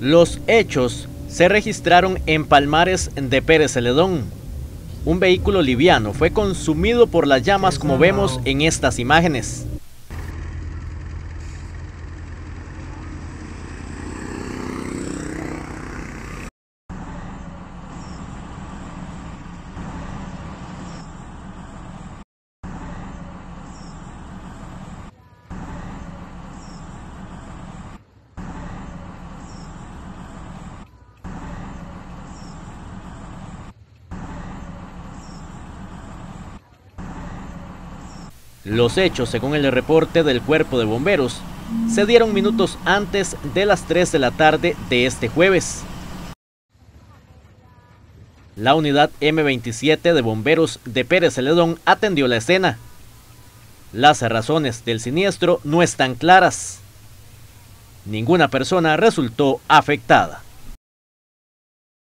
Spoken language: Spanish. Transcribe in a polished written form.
Los hechos se registraron en Palmares de Pérez Celedón. Un vehículo liviano fue consumido por las llamas, como vemos en estas imágenes. Los hechos, según el reporte del Cuerpo de Bomberos, se dieron minutos antes de las 3 de la tarde de este jueves. La unidad M27 de bomberos de Pérez Celedón atendió la escena. Las razones del siniestro no están claras. Ninguna persona resultó afectada.